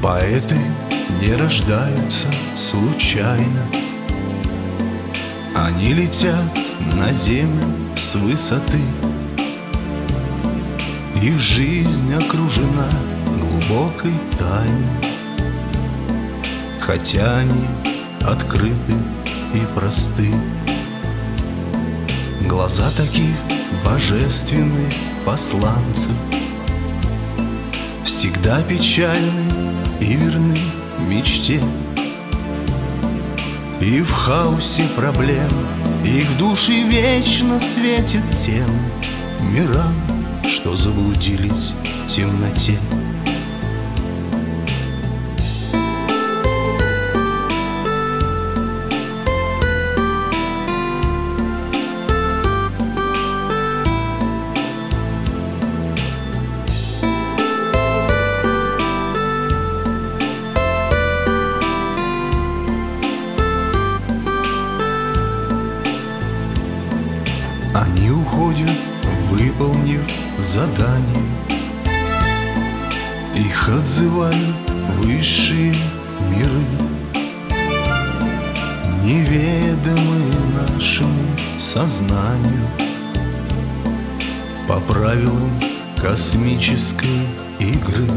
Поэты не рождаются случайно. Они летят на землю с высоты. Их жизнь окружена глубокой тайной, хотя они открыты и просты. Глаза таких божественных посланцев всегда печальны и верны мечте. И в хаосе проблем их души вечно светят тем мирам, что заблудились в темноте. Они уходят, выполнив задание. Их отзывают высшие миры, неведомые нашему сознанию, по правилам космической игры.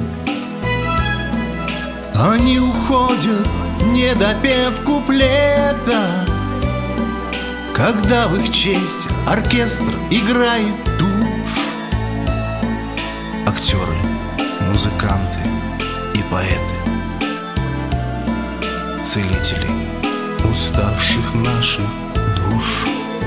Они уходят, не допев куплета, когда в их честь оркестр играет душ. Актеры, музыканты и поэты, целители уставших наших душ.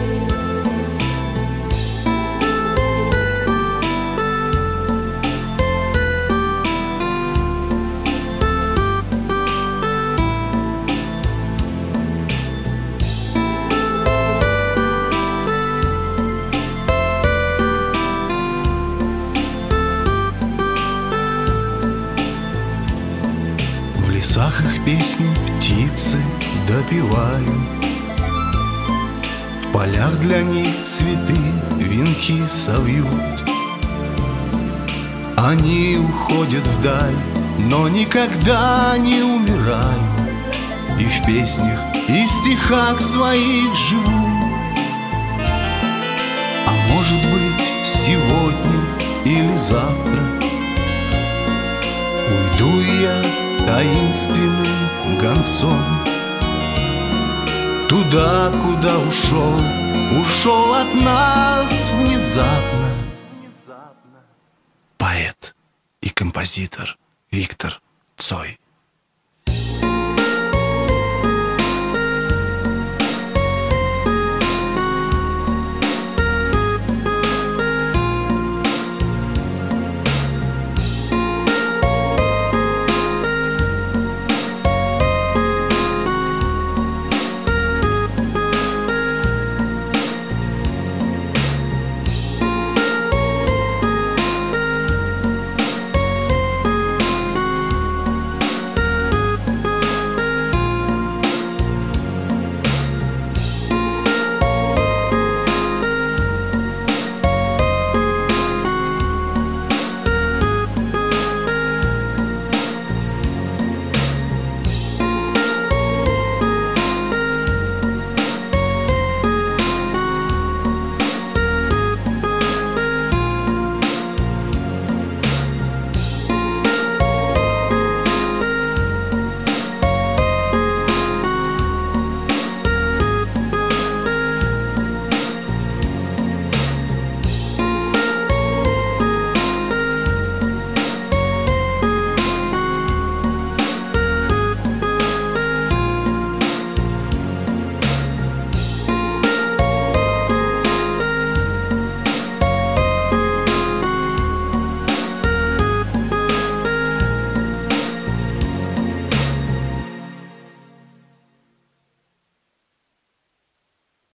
В лесах их песни птицы допевают, в полях для них цветы венки совьют. Они уходят вдаль, но никогда не умирают, и в песнях, и в стихах своих живут. А может быть, сегодня или завтра уйду я таинственным гонцом туда, куда ушел от нас внезапно поэт и композитор Виктор Цой.